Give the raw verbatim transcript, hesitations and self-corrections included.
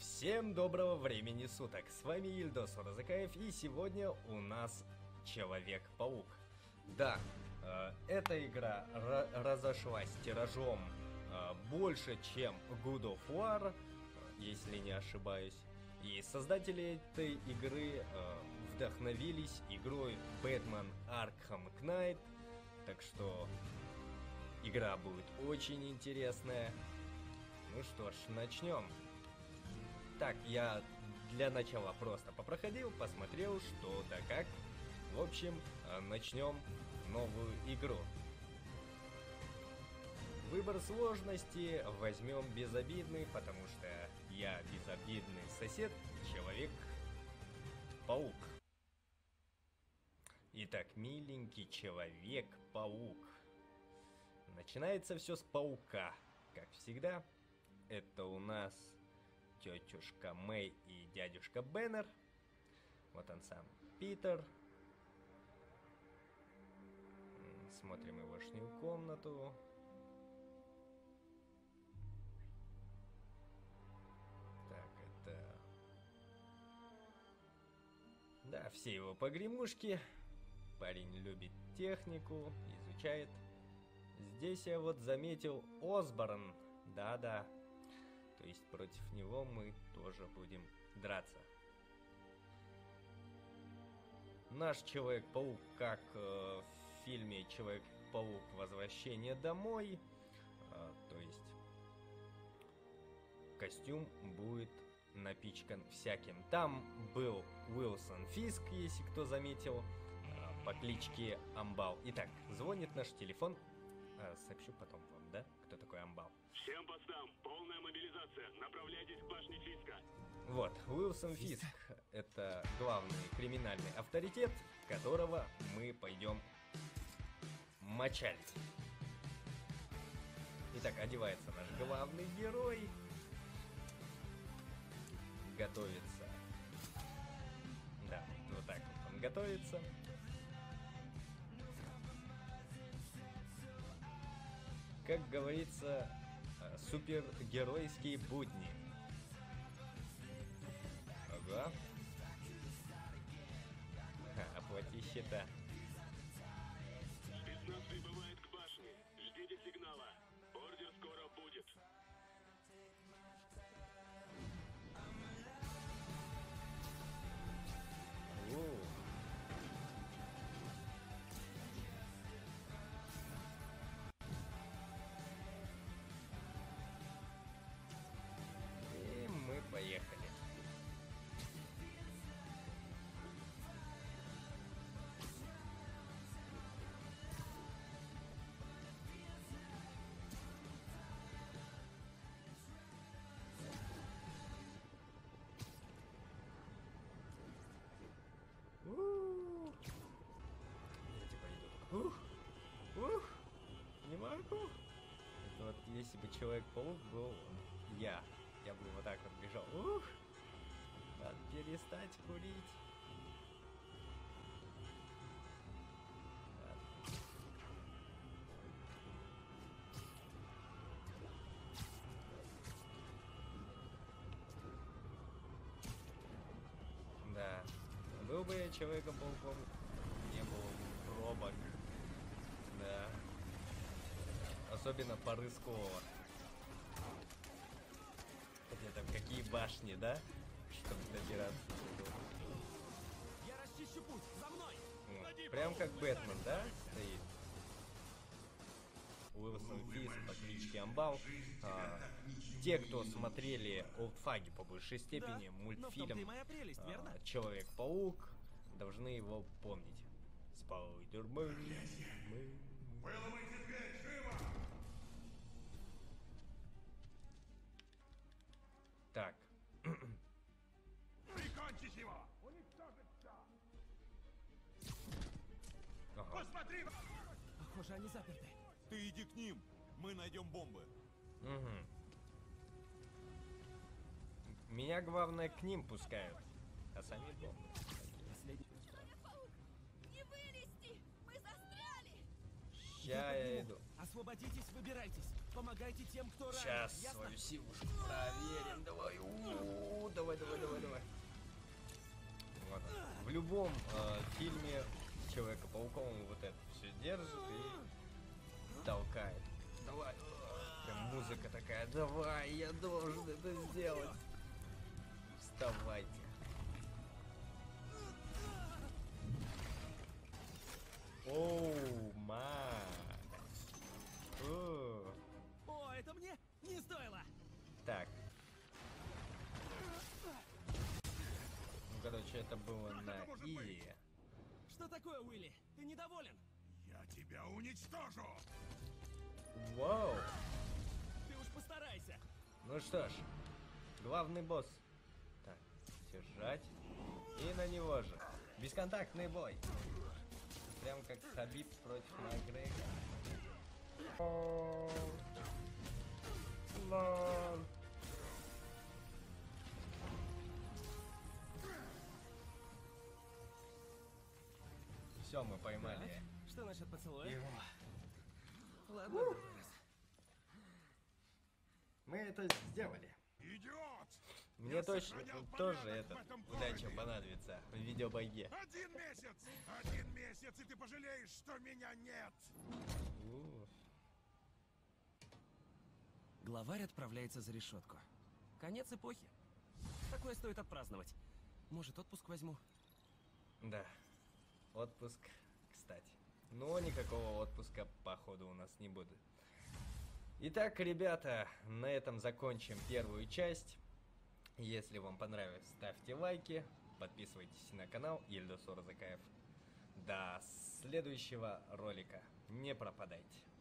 Всем доброго времени суток, с вами Ильдос Розыкаев, и сегодня у нас Человек-паук. Да, э, эта игра разошлась тиражом э, больше, чем God of War, если не ошибаюсь. И создатели этой игры э, вдохновились игрой Batman Arkham Knight, так что игра будет очень интересная. Ну что ж, начнем. Так, я для начала просто попроходил, посмотрел, что да как. В общем, начнем новую игру. Выбор сложности возьмем безобидный, потому что я безобидный сосед, Человек-паук. Итак, миленький Человек-паук. Начинается все с паука, как всегда. Это у нас тетюшка Мэй и дядюшка Беннер. Вот он сам, Питер. Смотрим егошнюю комнату. Так, это... Да, все его погремушки. Парень любит технику, изучает. Здесь я вот заметил Осборн. Да-да. То есть против него мы тоже будем драться. Наш Человек-паук, как э, в фильме Человек-паук Возвращение домой. Э, то есть костюм будет напичкан всяким. Там был Уилсон Фиск, если кто заметил, э, по кличке Амбал. Итак, звонит наш телефон. Э, сообщу потом вам, да, кто такой Амбал. Всем постам, полная мобилизация, направляйтесь к башне Фиска. Вот, Уилсон Фиск — это главный криминальный авторитет, которого мы пойдем мочать. Итак, одевается наш главный герой. Готовится. Да, вот так вот он готовится. Как говорится, супергеройские будни. Ага. Ха, оплати счета. Спецназ прибывает к башне. Ждите сигнала. Ордер скоро будет. О. И мы поехали. У-у-у. Я типа иду. Ух, ух, не могу. Это вот если бы Человек-паук был я, я бы вот так вот бежал. Ух, надо перестать курить. Да. Был бы я Человеком-пауком, не было бы пробок. Да. Особенно порыскового. Хотя там какие башни, да? Чтобы добираться. Я расчищу путь, за мной! Ну, прям как Бэтмен, да? Стоит. Уилсон Фиск по кличке Амбал. А, те, кто смотрели олдфаги по большей степени, Да, мультфильм моя прелесть, а, верно? Человек-паук, должны его помнить. Спайдермен. Выломайте дверь, живо! Так. Прикончить его! Уничтожить все! Ага. Посмотри! Похоже, они заперты. Ты иди к ним, мы найдем бомбы. Угу. Меня главное к ним пускают, а сами бомбы. Последний. Человек-паук! Не вылезти! Мы застряли! Ща я иду. Освободитесь, выбирайтесь. Помогайте тем, кто ранен. Сейчас Ясно? свою силушку проверим. Давай. У-у-у. любом э, фильме Человека-пауком он вот это все держит и толкает. Давай. Прям музыка такая, давай, я должен это сделать. Вставайте. Оу, ма. О. О, это мне не стоило! Так. Ну, короче, это было на изи. Что такое, Уилли? Ты недоволен? Я тебя уничтожу! Вау. Ты уж постарайся! Ну что ж, главный босс. Так, держать. И на него же. Бесконтактный бой. Прям как Хабиб против Макгрегора. Лол. Все, мы поймали Что насчет поцелуя? его. Ладно, в другой раз. Мы это сделали. Идиот! Мне Я точно сохранял тоже порядок это в этом удача городе. понадобится в видеобоге. Один месяц! Один месяц, и ты пожалеешь, что меня нет! У, Главарь отправляется за решетку. Конец эпохи. Такое стоит отпраздновать. Может, отпуск возьму? Да, отпуск, кстати. Но никакого отпуска, походу, у нас не будет. Итак, ребята, на этом закончим первую часть. Если вам понравилось, ставьте лайки, подписывайтесь на канал Ильдос Орзакаев. До следующего ролика. Не пропадайте.